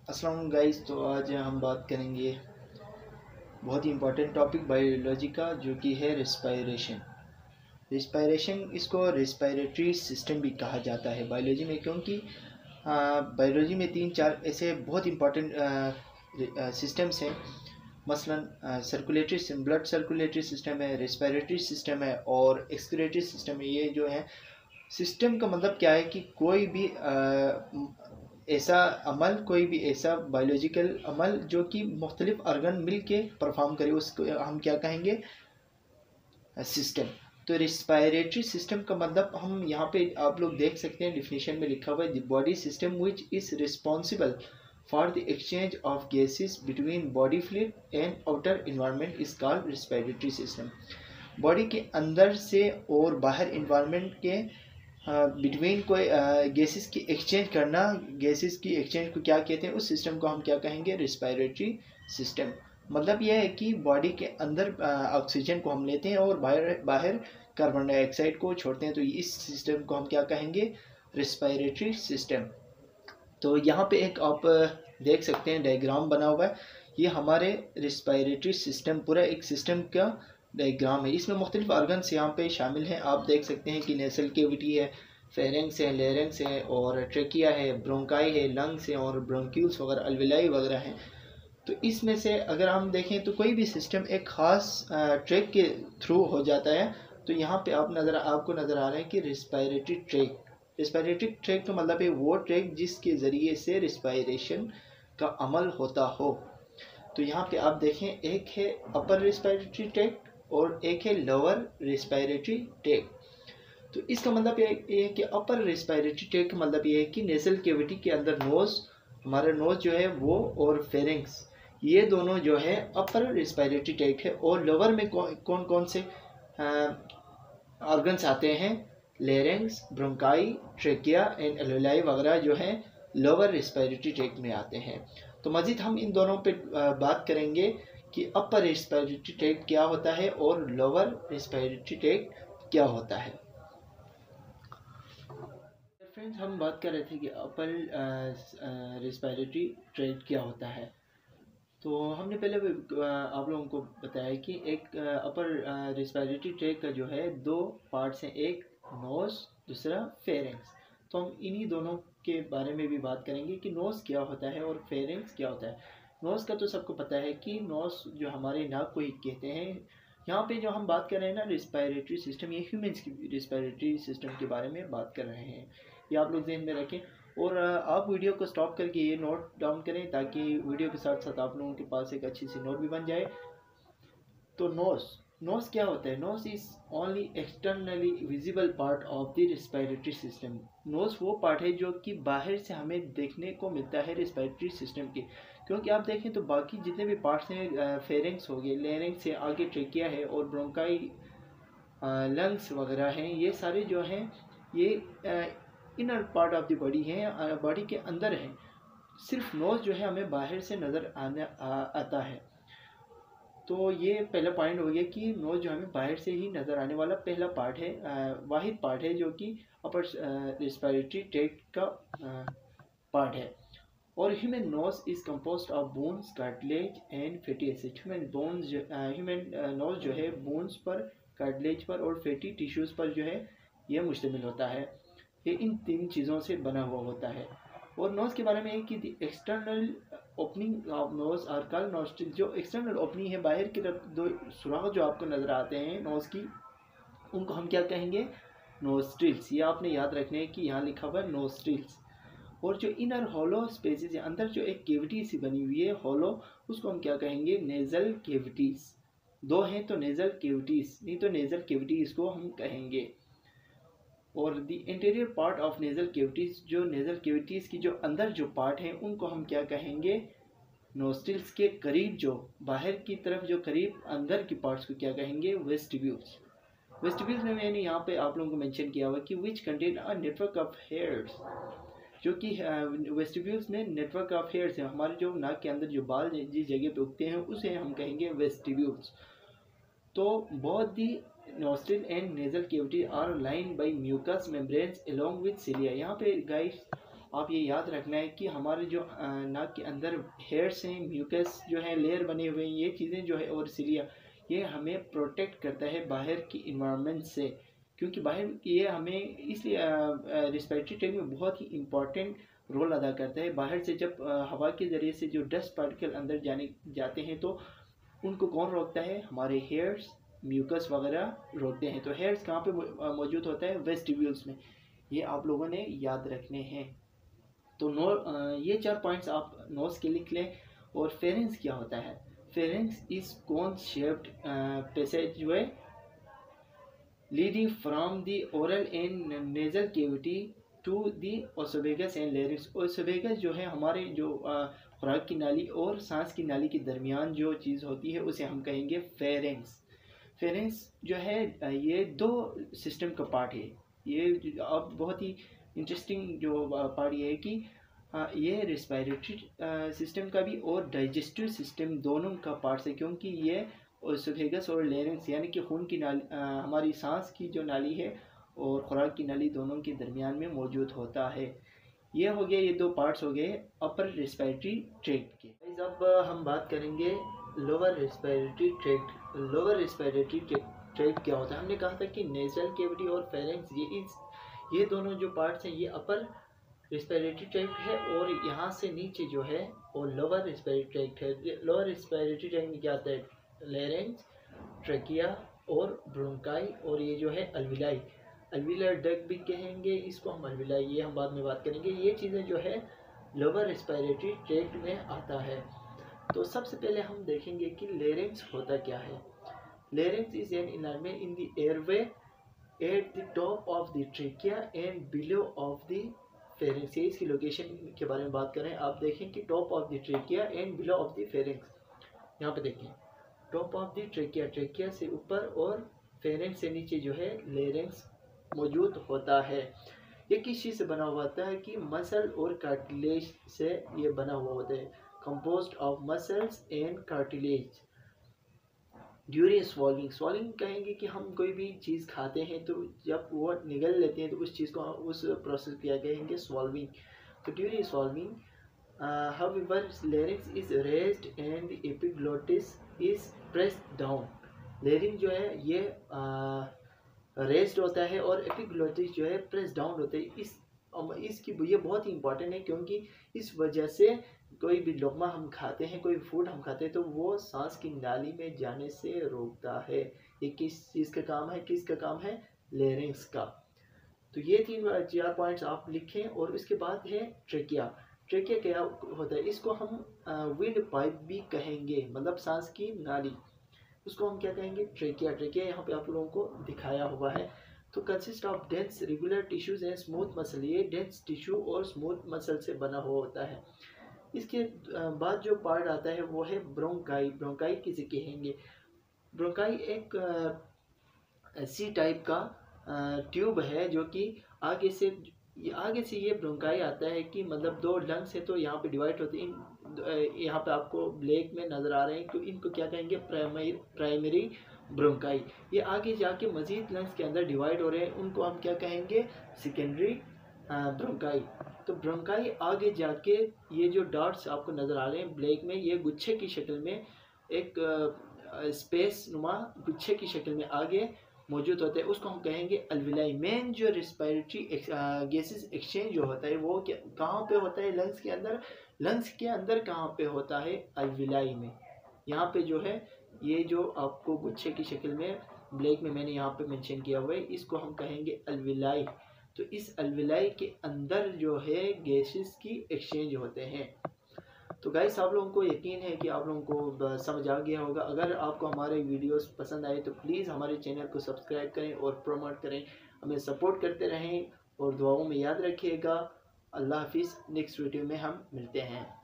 अस्सलाम गाइस। तो आज हम बात करेंगे बहुत ही इम्पोर्टेंट टॉपिक बायोलॉजी का, जो कि है रिस्पायरेशन। रिस्पायरेशन, इसको रिस्पायरेटरी सिस्टम भी कहा जाता है बायोलॉजी में, क्योंकि बायोलॉजी में तीन चार ऐसे बहुत इम्पोर्टेंट सिस्टम्स हैं। मसलन circulatory system, blood circulatory system है, रिस्पायरेटरी सिस्टम है और एक्सक्रीटरी सिस्टम है। ये जो है सिस्टम का मतलब क्या है कि कोई भी ऐसा अमल, कोई भी ऐसा बायोलॉजिकल अमल जो कि मुख्तलिफ अर्गन मिल के परफॉर्म करे, उसको हम क्या कहेंगे? सिस्टम। तो रिस्पायरेटरी सिस्टम का मतलब हम यहाँ पे आप लोग देख सकते हैं, डिफिनेशन में लिखा हुआ है the body system which is responsible for the exchange of gases between body fluid and outer environment is called respiratory system. Body के अंदर से और बाहर इन्वायरमेंट के बिटवीन कोई गैसेस की एक्सचेंज करना, गैसेस की एक्सचेंज को क्या कहते हैं? उस सिस्टम को हम क्या कहेंगे? Respiratory system. मतलब यह है कि बॉडी के अंदर ऑक्सीजन को हम लेते हैं और बाहर बाहर कार्बन डाइऑक्साइड को छोड़ते हैं, तो इस सिस्टम को हम क्या कहेंगे? Respiratory system. तो यहाँ पे एक आप देख सकते हैं डायग्राम बना हुआ है। ये हमारे रिस्पायरेटरी सिस्टम, पूरा एक सिस्टम का डायग्राम है। इसमें मुख्तलिफ ऑर्गन्स यहाँ पे शामिल हैं। आप देख सकते हैं कि नेसल कैविटी है, फेरेंक्स है, लेरेंक्स है और ट्रेकिया है, ब्रोंकाई है, लंग्स है और ब्रोंक्यूल्स वगैरह, अल्वेलाई वगैरह हैं। तो इसमें से अगर हम देखें तो कोई भी सिस्टम एक ख़ास ट्रैक के थ्रू हो जाता है। तो यहाँ पे आपको नज़र आ रहा है कि रिस्पायरेटरी ट्रैक। रिस्पायरेटरी ट्रैक का मतलब है वो ट्रैक जिसके ज़रिए से रिस्पायरेशन का अमल होता हो। तो यहाँ पे आप देखें, एक है अपर रिस्पायरेटरी ट्रैक और एक है लोअर रिस्पायरेटरी ट्रैक। तो इसका मतलब ये है कि अपर रिस्पायरेटरी ट्रैक का मतलब ये है कि नेसल कैविटी के अंदर नोज, हमारा नोज जो है वो, और फेरिंग्स, ये दोनों जो है अपर रिस्पायरेटरी ट्रैक है। और लोअर में कौन कौन से ऑर्गन्स आते हैं? Larynx, bronchi, trachea and alveoli वगैरह जो हैं लोअर रिस्पायरेटरी ट्रैक में आते हैं। तो मज़ीद हम इन दोनों पे बात करेंगे कि अपर रिस्पायरेटरी ट्रैक क्या होता है और लोअर रिस्पायरेटरी ट्रैक क्या होता है। फ्रेंड्स, हम बात कर रहे थे कि अपर रिस्पायरेटरी ट्रैक क्या होता है। तो हमने पहले भी आप लोगों को बताया कि एक अपर रिस्पायरेटरी ट्रैक का जो है दो पार्ट्स हैं, एक नोज, दूसरा फेरिंग्स। तो हम इन्हीं दोनों के बारे में भी बात करेंगे कि नोज क्या होता है और फेरिंग्स क्या होता है। नोज का तो सबको पता है कि नोज जो हमारे नाक को ही कहते हैं। यहाँ पे जो हम बात कर रहे हैं ना रिस्पायरेटरी सिस्टम, ये ह्यूमंस की रिस्पायरेटरी सिस्टम के बारे में बात कर रहे हैं। ये आप लोग ध्यान में रखें और आप वीडियो को स्टॉप करके ये नोट डाउन करें, ताकि वीडियो के साथ साथ आप लोगों के पास एक अच्छी सी नोट भी बन जाए। तो नोज क्या होता है? Nose is only externally visible part of the respiratory system. Nose वो पार्ट है जो कि बाहर से हमें देखने को मिलता है रिस्पायरेटरी सिस्टम के। क्योंकि आप देखें तो बाकी जितने भी पार्ट्स हैं, फेरिंग्स हो गए, लेरिंग्स से आगे ट्रेकिया है और ब्रोंकाई, लंग्स वगैरह हैं, ये सारे जो हैं ये inner part of the body है, बॉडी के अंदर है। सिर्फ नोज जो है हमें बाहर से नज़र आता है। तो ये पहला पॉइंट हो गया कि नोज जो हमें बाहर से ही नज़र आने वाला पहला पार्ट है, वाहिद पार्ट है जो कि अपर रिस्पायरेटरी ट्रैक्ट का पार्ट है। और human nose is composed of bones, cartilage and fatty acid. Human nose जो है बोन्स पर, कार्टिलेज पर और फैटी टिश्यूज़ पर जो है यह मुश्तमिल होता है। ये इन तीन चीज़ों से बना हुआ होता है। और नोज के बारे में है कि external opening of nose are called nostril. जो एक्सटर्नल ओपनिंग है, बाहर की तरफ दो सुराख जो आपको नज़र आते हैं नोज की, उनको हम क्या कहेंगे? नोस्ट्रिल्स। ये आपने याद रखना है कि यहाँ लिखा हुआ है नोस्ट्रिल्स। और जो इनर हॉलो स्पेसेस है, अंदर जो एक केविटी सी बनी हुई है हॉलो, उसको हम क्या कहेंगे? Nasal cavities. दो हैं तो नेजल केविटीज़, नहीं तो नेजल केविटी इसको हम कहेंगे। और the interior part of nasal cavities, जो नेजल केविटीज़ की जो अंदर जो पार्ट हैं उनको हम क्या कहेंगे? नोस्ट्रिल्स के करीब, जो बाहर की तरफ जो करीब अंदर की पार्ट्स को क्या कहेंगे? वेस्टिब्यूल्स। वेस्टिब्यूल्स में मैंने यहाँ पे आप लोगों को मेंशन किया हुआ कि which contain a network of hairs. जो कि वेस्टिब्यूल्स में नेटवर्क ऑफ हेयर्स है, हमारे जो नाक के अंदर जो बाल जिस जगह पे उगते हैं उसे हम कहेंगे वेस्टिब्यूल्स। तो both the nostril and nasal cavity are lined by mucous membranes along with cilia। यहाँ पे गाइस आप ये याद रखना है कि हमारे जो नाक के अंदर हेयर्स हैं, म्यूकस जो है लेयर बने हुए हैं, ये चीज़ें जो है और सिलिया, ये हमें प्रोटेक्ट करता है बाहर की इन्वायरमेंट से। क्योंकि बाहर ये हमें इसलिए रिस्पिरेटरी ट्रैक्ट में बहुत ही इम्पॉर्टेंट रोल अदा करता है। बाहर से जब हवा के ज़रिए से जो डस्ट पार्टिकल अंदर जाते हैं तो उनको कौन रोकता है? हमारे हेयर्स, म्यूकस वगैरह रोकते हैं। तो हेयर्स कहाँ पे मौजूद होता है? वेस्टिब्यूल्स में। ये आप लोगों ने याद रखने हैं। तो ये 4 पॉइंट्स आप नोट्स के लिख लें। और फेरेंस क्या होता है? Pharynx is cone shaped passageway leading from the oral and nasal cavity to the oesophagus and larynx. Oesophagus जो है हमारे जो खुराक की नाली और सांस की नाली के दरमियान जो चीज़ होती है उसे हम कहेंगे फेरेंस। फेरेंस जो है ये 2 सिस्टम का पार्ट है। ये अब बहुत ही इंटरेस्टिंग जो पार्ट ये है कि ये रेस्पिरेटरी सिस्टम का भी और डाइजेस्टिव सिस्टम दोनों का पार्ट है। क्योंकि ये ओसोफेगस और लेरिंक्स यानी कि खून की नाली, हमारी सांस की जो नाली है और खुराक की नाली दोनों के दरमियान में मौजूद होता है। ये हो गया, ये 2 पार्ट्स हो गए अपर रेस्पिरेटरी ट्रैक्ट के। अब हम बात करेंगे lower respiratory tract. Lower respiratory tract क्या होता है? हमने कहा था कि नेजल कैविटी और फेरेंक्स ये दोनों जो पार्ट्स हैं ये अपर रेस्पिरेटरी ट्रैक्ट है और यहाँ से नीचे जो है वो लोअर रेस्पिरेटरी ट्रैक्ट है। लोअर रेस्पिरेटरी ट्रैक्ट में क्या आता है? लेरेंक्स, ट्रकिया और ब्रोंकाई और ये जो है अल्विलाई। अल्विलर डक्ट भी कहेंगे इसको हम, अल्विलाई, ये हम बाद में बात करेंगे। ये चीज़ें जो है लोअर रेस्पिरेटरी ट्रैक्ट में आता है। तो सबसे पहले हम देखेंगे कि लेरेंक्स होता क्या है। Larynx is an environment in the airway at the top of the trachea and below of the pharynx. इसकी लोकेशन के बारे में बात करें, आप देखें कि top of the trachea and below of the pharynx. यहाँ पे देखें top of the trachea, trachea से ऊपर और फेरेंक्स से नीचे जो है लेरेंक्स मौजूद होता है। ये किस चीज़ से बना हुआ होता है? कि मसल और कार्टिलेज से ये बना हुआ होता है। Composed of muscles and cartilage. During swallowing, swallowing कहेंगे कि हम कोई भी चीज़ खाते हैं तो जब वो निगल लेते हैं तो उस चीज़ को उस प्रोसेस किया कहेंगे स्वॉल्विंग। तो during swallowing however larynx is raised and the epiglottis is pressed down। larynx जो है ये रेस्ड होता है और एपिग्लोटिस जो है प्रेस डाउन होता है। इसकी ये बहुत ही इंपॉर्टेंट है क्योंकि इस वजह से कोई भी लुक़मा हम खाते हैं, कोई फूड हम खाते हैं तो वो सांस की नाली में जाने से रोकता है। ये किस चीज़ का काम है? किसका काम है? लेरिंक्स का। तो ये 3-4 पॉइंट्स आप लिखें। और उसके बाद है ट्रेकिया। ट्रेकिया क्या होता है? इसको हम विंड पाइप भी कहेंगे, मतलब सांस की नाली, उसको हम क्या कहेंगे? ट्रेकिया। ट्रेकिया यहाँ पे आप लोगों को दिखाया हुआ है। तो consist of dense regular tissues and smooth muscle. ये डेंस टिश्यू और स्मूथ मसल से बना हुआ होता है। इसके बाद जो पार्ट आता है वो है ब्रोंकाई। ब्रोंकाई किसे कहेंगे? ब्रोंकाई एक सी टाइप का ट्यूब है जो कि आगे से ये ब्रोंकाई आता है कि मतलब 2 लंग्स है तो यहाँ पे डिवाइड होते हैं। यहाँ पे आपको ब्लैक में नज़र आ रहे हैं तो इनको क्या कहेंगे? Primary bronchi. ये आगे जाके मजीद लंग्स के अंदर डिवाइड हो रहे हैं, उनको हम क्या कहेंगे? Secondary bronchi. तो ब्रोंकाई आगे जाके ये जो डॉट्स आपको नज़र आ रहे हैं ब्लैक में, ये गुच्छे की शक्ल में एक स्पेस नुमा गुच्छे की शक्ल में आगे मौजूद होते हैं, उसको हम कहेंगे अल्विलाई। मेन जो रेस्पिरेटरी गैसेस एक्सचेंज जो होता है वो कहाँ पे होता है? लंग्स के अंदर। लंग्स के अंदर कहाँ पे होता है? अल्विलाई में। यहाँ पे जो है ये जो आपको गुच्छे की शक्ल में ब्लैक में मैंने यहाँ पे मेंशन किया हुआ है, इसको हम कहेंगे अल्विलाई। तो इस अल्विलाई के अंदर जो है गैसेस की एक्सचेंज होते हैं। तो गाइस आप लोगों को यकीन है कि आप लोगों को समझ आ गया होगा। अगर आपको हमारे वीडियोस पसंद आए तो प्लीज़ हमारे चैनल को सब्सक्राइब करें और प्रमोट करें, हमें सपोर्ट करते रहें और दुआओं में याद रखिएगा। अल्लाह हाफिज़। नेक्स्ट वीडियो में हम मिलते हैं।